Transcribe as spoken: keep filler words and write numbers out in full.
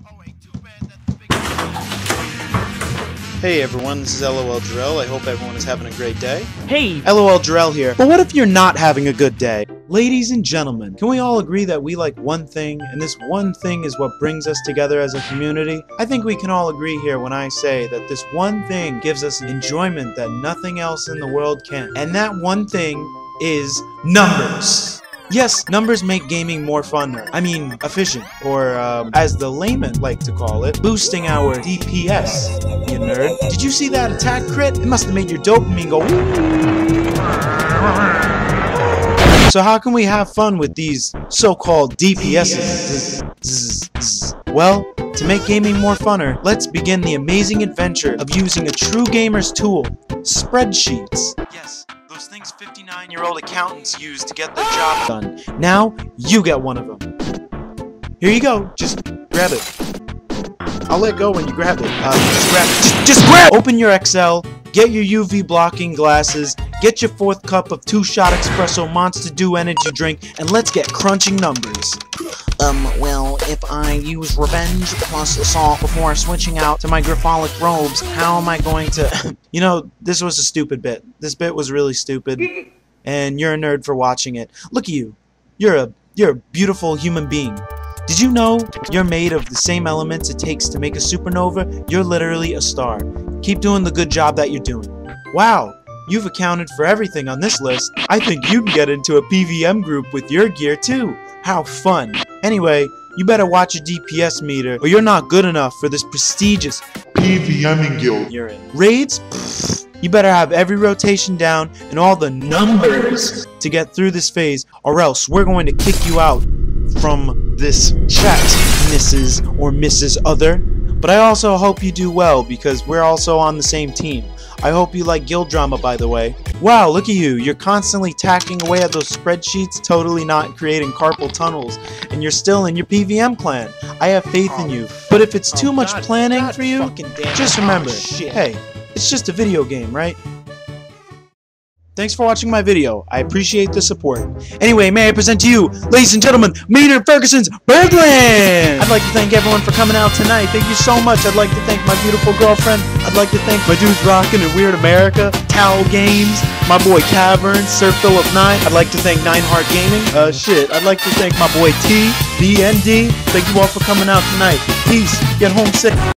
Hey everyone, this is LOL Jarrell. I hope everyone is having a great day. Hey! LOL Jarrell here. But what if you're not having a good day? Ladies and gentlemen, can we all agree that we like one thing, and this one thing is what brings us together as a community? I think we can all agree here when I say that this one thing gives us enjoyment that nothing else in the world can. And that one thing is numbers. Yes, numbers make gaming more fun. I mean, efficient, or um, as the laymen like to call it, boosting our D P S, you nerd. Did you see that attack crit? It must have made your dopamine go. So how can we have fun with these so-called D P Ss? Well, to make gaming more funner, let's begin the amazing adventure of using a true gamer's tool, spreadsheets. Yes. Those things fifty-nine-year-old accountants use to get their job done. Now, you get one of them. Here you go. Just grab it. I'll let go when you grab it. Uh, just grab it. Just, just grab it! Open your Excel, get your U V blocking glasses, get your fourth cup of two-shot espresso Monster Dew energy drink, and let's get crunching numbers. Um, well, if I use revenge plus assault before switching out to my Griffolic robes, how am I going to... You know, this was a stupid bit. This bit was really stupid, and you're a nerd for watching it. Look at you. You're a, you're a beautiful human being. Did you know you're made of the same elements it takes to make a supernova? You're literally a star. Keep doing the good job that you're doing. Wow. You've accounted for everything on this list. I think you can get into a P V M group with your gear too. How fun. Anyway, you better watch your D P S meter or you're not good enough for this prestigious PVMing guild you're in. Raids? Pfft. You better have every rotation down and all the numbers to get through this phase, or else we're going to kick you out from this chat, Missus or Missus Other. But I also hope you do well because we're also on the same team. I hope you like guild drama, by the way. Wow, look at you. You're constantly tacking away at those spreadsheets, totally not creating carpal tunnels, and you're still in your P V M clan. I have faith in you. But if it's too much planning for you, just remember, hey, it's just a video game, right? Thanks for watching my video. I appreciate the support. Anyway, may I present to you, ladies and gentlemen, Maynard Ferguson's Birdland! I'd like to thank everyone for coming out tonight. Thank you so much. I'd like to thank my beautiful girlfriend. I'd like to thank my dudes rockin' in Weird America, Towel Games, my boy Cavern, Sir Philip nine. I'd like to thank Nine Heart Gaming. Uh, shit. I'd like to thank my boy T, B, and D. Thank you all for coming out tonight. Peace. Get home safe.